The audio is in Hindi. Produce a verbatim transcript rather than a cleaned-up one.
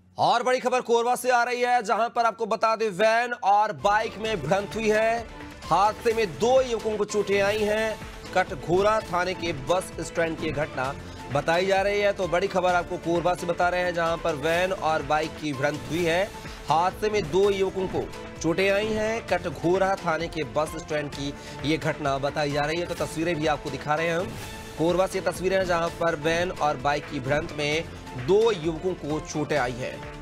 और बड़ी खबर कोरबा से आ रही है, जहां पर आपको बता दें वैन और बाइक में भिड़ंत हुई है। हादसे में दो युवकों को चोटें आई हैं। कटघोरा थाने के बस स्टैंड की घटना बताई जा रही है। तो बड़ी खबर आपको कोरबा से बता रहे हैं, जहां पर वैन और बाइक की भिड़ंत हुई है। हादसे में दो युवकों को चोटें आई हैं। कटघोरा थाने के बस स्टैंड की ये घटना बताई जा रही है। तो तस्वीरें भी आपको दिखा रहे हैं हम। कोरबा से तस्वीरें हैं, जहां पर वैन और बाइक की भिड़ंत में दो युवकों को चोटें आई है।